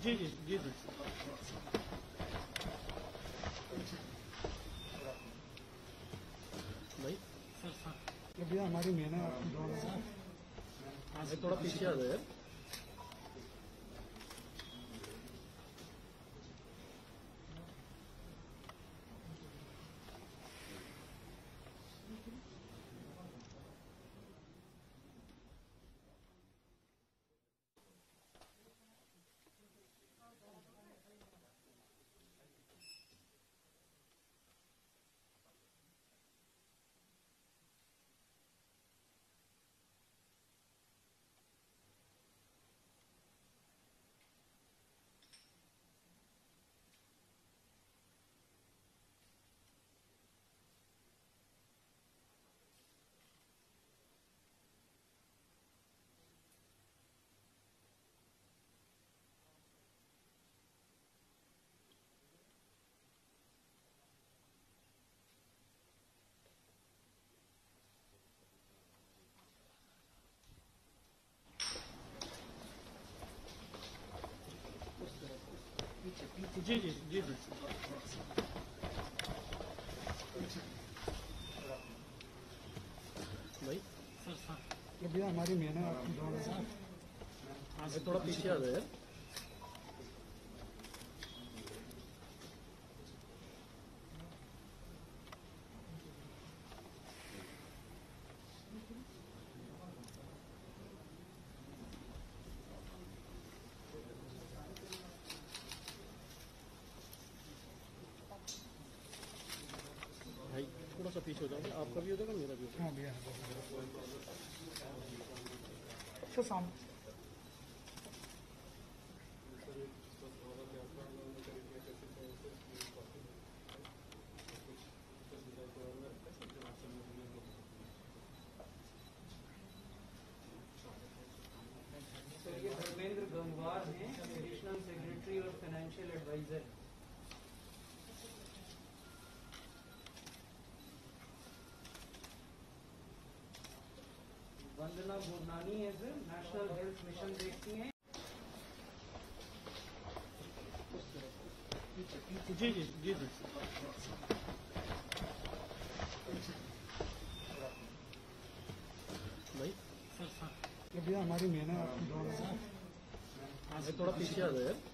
जी जी जी जी भाई ये भैया हमारी मेन है आपकी ड्रोन है। हाँ से थोड़ा पीछे आ जाओ यार। जी जी जी जी भाई ये भैया हमारी मेन है आपकी ड्रोन है। हाँ से थोड़ा पीछे आ जाओ यार। भाई थोड़ा सा पीछे हो जाओगे, आपका भी हो जाएगा मेरा भी हो हाँ भैया अच्छा सामने सर ये धर्मेंद्र गंगवार हैं, एडिशनल सेक्रेटरी और फाइनेंशियल एडवाइजर। वंदना गुरनानी है सर, नेशनल हेल्थ मिशन देखती हैं। जी जी जी जी भाई ये भैया हमारी मेन है आपकी ड्रोन है। हाँ से थोड़ा पीछे आ जाओ यार।